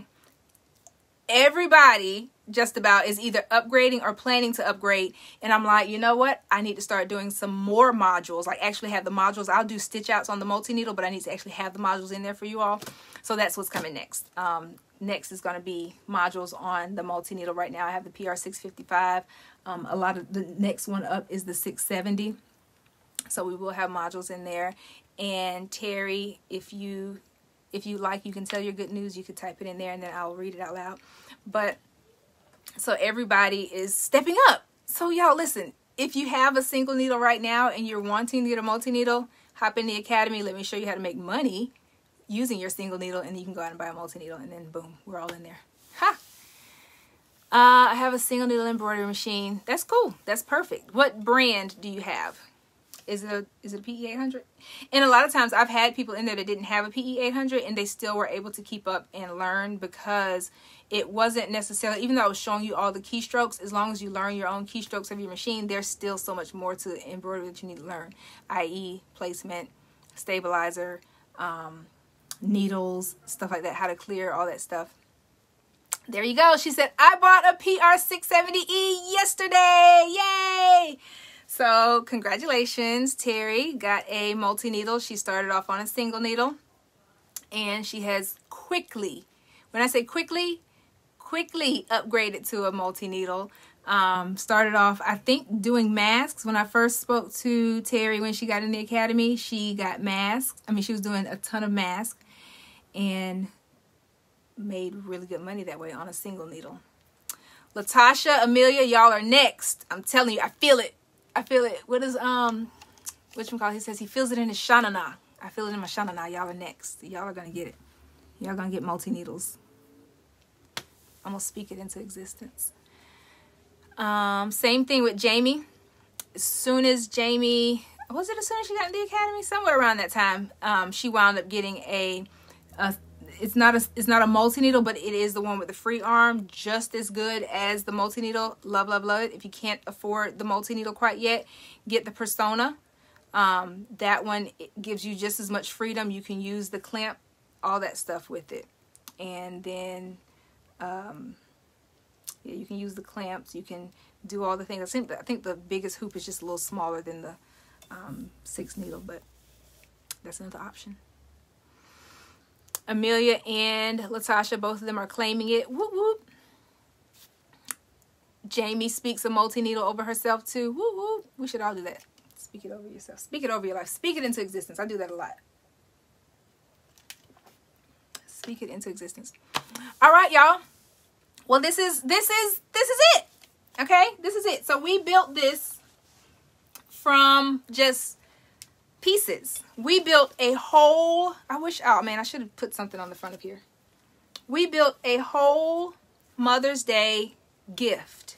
everybody just about is either upgrading or planning to upgrade, and I'm like, you know what, I need to start doing some more modules, like actually have the modules. I'll do stitch outs on the multi-needle, but I need to actually have the modules in there for you all. So that's what's coming next. Um, next is going to be modules on the multi-needle. Right now I have the P R six fifty-five. Um, a lot of the next one up is the six seventy. So we will have modules in there. And Terry, if you if you like, you can tell your good news. You could type it in there and then I'll read it out loud. But so everybody is stepping up. So y'all listen, if you have a single needle right now and you're wanting to get a multi-needle, hop in the Academy. Let me show you how to make money using your single needle, and you can go out and buy a multi-needle, and then boom, we're all in there. Ha! Uh, I have a single needle embroidery machine. That's cool. That's perfect. What brand do you have? Is it a, is it a P E eight hundred? And a lot of times I've had people in there that didn't have a P E eight hundred, and they still were able to keep up and learn, because it wasn't necessarily, even though I was showing you all the keystrokes, as long as you learn your own keystrokes of your machine, there's still so much more to embroidery that you need to learn, that is placement, stabilizer, um, needles, stuff like that, how to clear, all that stuff. There you go. She said, I bought a P R six seventy E yesterday. Yay! So congratulations, Terry got a multi-needle. She started off on a single needle, and she has quickly, when I say quickly, quickly upgraded to a multi-needle. Um, started off, I think, doing masks. When I first spoke to Terry when she got in the Academy, she got masks. I mean, she was doing a ton of masks and made really good money that way on a single needle. Latasha, Amelia, y'all are next. I'm telling you, I feel it. I feel it. What is, um, whatchamacallit? He says he feels it in his shanana. I feel it in my shanana. Y'all are next. Y'all are going to get it. Y'all going to get multi-needles. I'm going to speak it into existence. Um, same thing with Jamie. As soon as Jamie, was it as soon as she got in the Academy? Somewhere around that time, um, she wound up getting a, a it's not a it's not a multi-needle, but it is the one with the free arm, just as good as the multi-needle. Love, love, love it. If you can't afford the multi-needle quite yet, get the Persona. Um, that one, it gives you just as much freedom. You can use the clamp, all that stuff with it. And then, um, yeah, you can use the clamps. You can do all the things. I think the, I think the biggest hoop is just a little smaller than the um, six needle, but that's another option. Amelia and Latasha, both of them are claiming it. Whoop, whoop. Jamie speaks a multi-needle over herself too. Whoop, whoop. We should all do that. Speak it over yourself. Speak it over your life. Speak it into existence. I do that a lot. Speak it into existence. All right, y'all. Well, this is, this is, this is it. Okay? This is it. So we built this from just pieces. We built a whole, I wish, oh man, I should have put something on the front of here. We built a whole Mother's Day gift.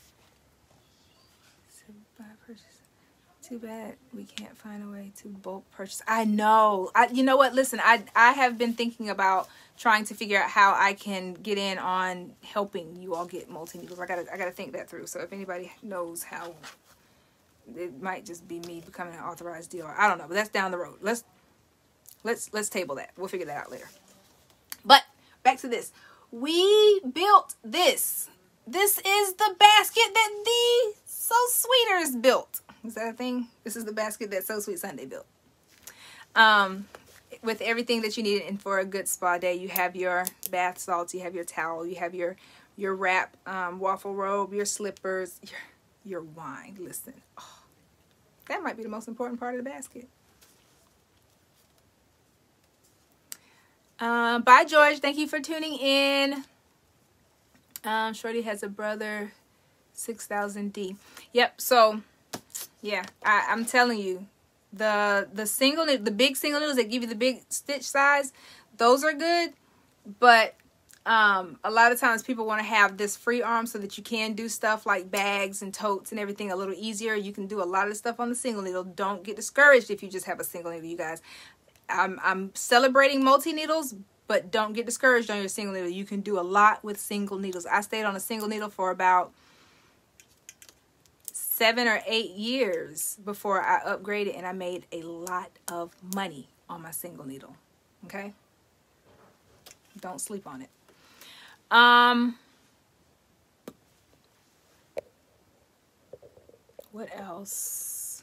Too bad we can't find a way to bulk purchase. I know. I, you know what? Listen, I, I have been thinking about trying to figure out how I can get in on helping you all get multi-needles. I gotta, I gotta think that through. So if anybody knows how, it might just be me becoming an authorized dealer. I don't know, but that's down the road. Let's, let's, let's table that. We'll figure that out later. But back to this. We built this. This is the basket that the So Sweeters built. Is that a thing? This is the basket that So Sweet Sunday built. Um, with everything that you need and for a good spa day. You have your bath salts, you have your towel, you have your your wrap, um, waffle robe, your slippers, your, your wine. Listen, oh, that might be the most important part of the basket. Um, bye, George. Thank you for tuning in. Um, Shorty has a brother, six thousand D. Yep, so... Yeah, I, I'm telling you, the the single, the big single needles that give you the big stitch size, those are good. But um, a lot of times people want to have this free arm so that you can do stuff like bags and totes and everything a little easier. You can do a lot of stuff on the single needle. Don't get discouraged if you just have a single needle, you guys. I'm, I'm celebrating multi-needles, but don't get discouraged on your single needle. You can do a lot with single needles. I stayed on a single needle for about seven or eight years before I upgraded, and I made a lot of money on my single needle. Okay? Don't sleep on it. Um, what else?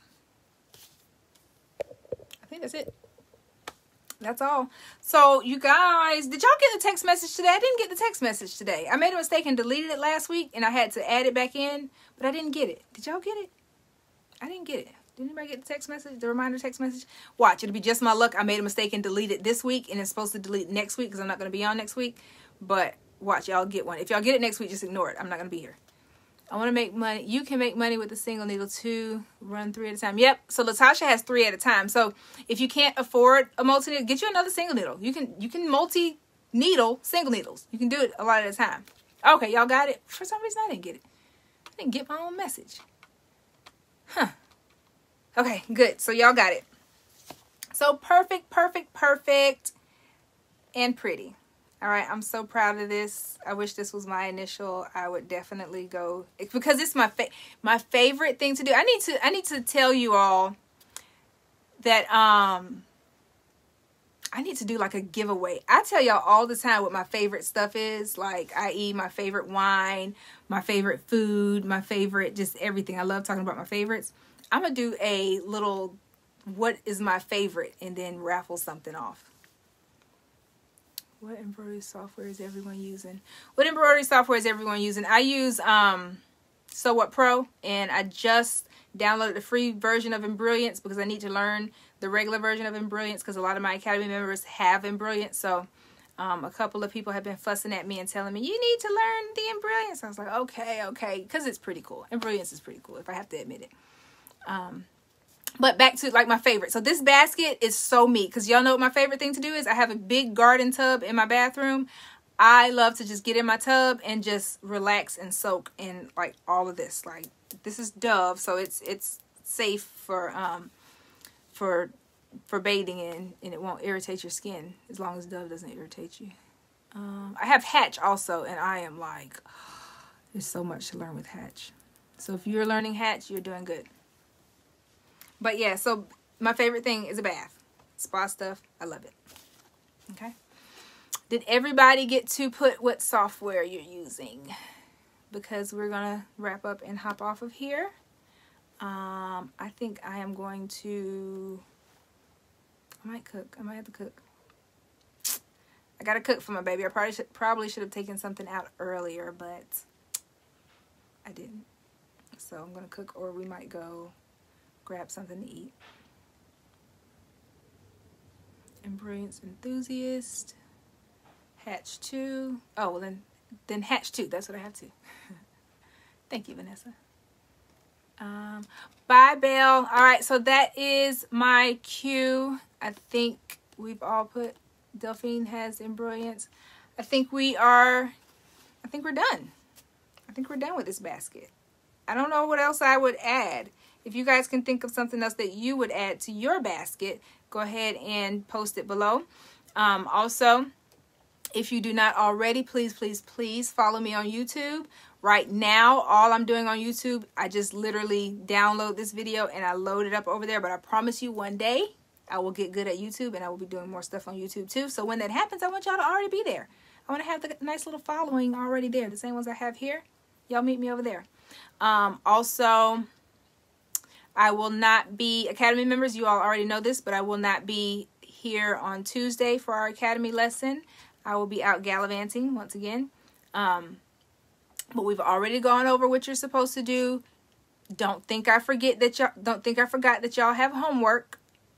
I think that's it. That's all. So, you guys, did y'all get the text message today? I didn't get the text message today. I made a mistake and deleted it last week, and I had to add it back in, but I didn't get it. Did y'all get it? I didn't get it. Did anybody get the text message, the reminder text message? Watch, it'll be just my luck. I made a mistake and deleted it this week, and it's supposed to delete next week because I'm not going to be on next week. But watch, y'all get one. If y'all get it next week, just ignore it. I'm not going to be here. I want to make money. You can make money with a single needle too. Run three at a time. Yep. So Latasha has three at a time. So if you can't afford a multi needle, get you another single needle. You can you can multi needle single needles. You can do it a lot at a time. Okay, y'all got it. For some reason, I didn't get it. I didn't get my own message. Huh. Okay, good. So y'all got it. So perfect, perfect, perfect, and pretty. All right, I'm so proud of this. I wish this was my initial. I would definitely go because it's my fa my favorite thing to do. I need to I need to tell you all that um I need to do like a giveaway. I tell y'all all the time what my favorite stuff is, like that is my favorite wine, my favorite food, my favorite just everything. I love talking about my favorites. I'm going to do a little what is my favorite and then raffle something off. What embroidery software is everyone using? What embroidery software is everyone using? I use um, Sew What Pro, and I just downloaded the free version of Embrilliance because I need to learn the regular version of Embrilliance because a lot of my Academy members have Embrilliance. So um, a couple of people have been fussing at me and telling me, you need to learn the Embrilliance. I was like, okay, okay, because it's pretty cool. Embrilliance is pretty cool, if I have to admit it. Um, But back to like my favorite. So this basket is so me because y'all know what my favorite thing to do is. I have a big garden tub in my bathroom. I love to just get in my tub and just relax and soak in like all of this. Like this is Dove, so it's it's safe for um for for bathing in, and it won't irritate your skin as long as Dove doesn't irritate you. Um, I have Hatch also, and I am like, there's so much to learn with Hatch. So if you're learning Hatch, you're doing good. But yeah, so my favorite thing is a bath. Spa stuff. I love it. Okay. Did everybody get to put what software you're using? Because we're going to wrap up and hop off of here. Um, I think I am going to... I might cook. I might have to cook. I gotta cook for my baby. I probably should, probably should have taken something out earlier, but I didn't. So I'm gonna cook, or we might go grab something to eat. Embroyance Enthusiast. Hatch two. Oh, well then, then Hatch two. That's what I have to. Thank you, Vanessa. Um, bye, Belle. All right, so that is my cue. I think we've all put, Delphine has Embroyance. I think we are, I think we're done. I think we're done with this basket. I don't know what else I would add. If you guys can think of something else that you would add to your basket, go ahead and post it below. Um, also, if you do not already, please, please, please follow me on YouTube. Right now, all I'm doing on YouTube, I just literally download this video and I load it up over there. But I promise you one day, I will get good at YouTube and I will be doing more stuff on YouTube too. So when that happens, I want y'all to already be there. I want to have the nice little following already there. The same ones I have here. Y'all meet me over there. Um, also, I will not be, Academy members, you all already know this, but I will not be here on Tuesday for our Academy lesson. I will be out gallivanting once again. Um, but we've already gone over what you're supposed to do. Don't think I forget that y'all, don't think I forgot that y'all have homework.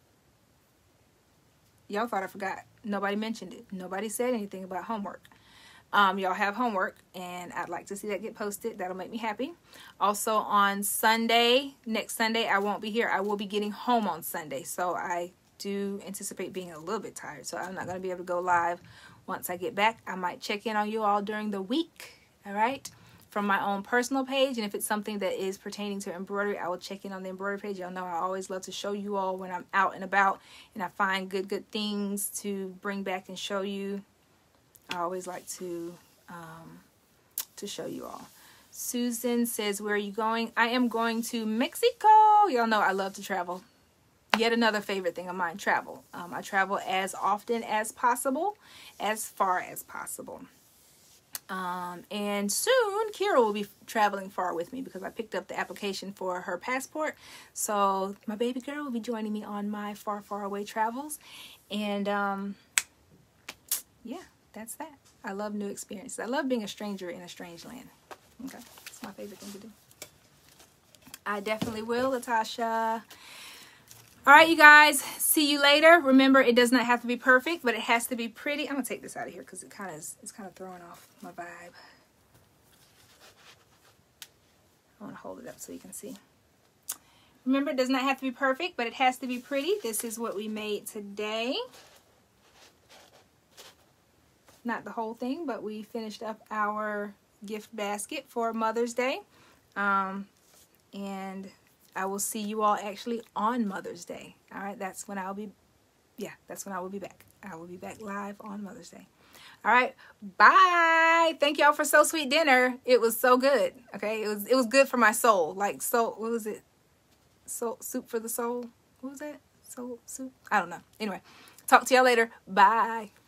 Y'all thought I forgot. Nobody mentioned it. Nobody said anything about homework. Um, y'all have homework, and I'd like to see that get posted. That'll make me happy. Also on Sunday, next Sunday, I won't be here. I will be getting home on Sunday, so I do anticipate being a little bit tired, so I'm not going to be able to go live once I get back. I might check in on you all during the week, all right, from my own personal page, and if it's something that is pertaining to embroidery, I will check in on the embroidery page. Y'all know I always love to show you all when I'm out and about, and I find good, good things to bring back and show you. I always like to um, to show you all. Susan says, where are you going? I am going to Mexico. Y'all know I love to travel. Yet another favorite thing of mine, travel. Um, I travel as often as possible, as far as possible. Um, and soon, Kira will be traveling far with me because I picked up the application for her passport. So my baby girl will be joining me on my far, far away travels. And um, yeah. That's that. I love new experiences. I love being a stranger in a strange land. Okay. It's my favorite thing to do. I definitely will, Latasha. All right, you guys. See you later. Remember, it does not have to be perfect, but it has to be pretty. I'm going to take this out of here because it kind of is, it's kind of throwing off my vibe. I want to hold it up so you can see. Remember, it does not have to be perfect, but it has to be pretty. This is what we made today. Not the whole thing, but we finished up our gift basket for Mother's Day. Um, and I will see you all actually on Mother's Day. All right, that's when I'll be, yeah, that's when I will be back. I will be back live on Mother's Day. All right, bye. Thank y'all for So Sweet Dinner. It was so good. Okay, it was it was good for my soul. Like, so, what was it? Soul soup for the soul. What was that? Soul soup? I don't know. Anyway, talk to y'all later. Bye.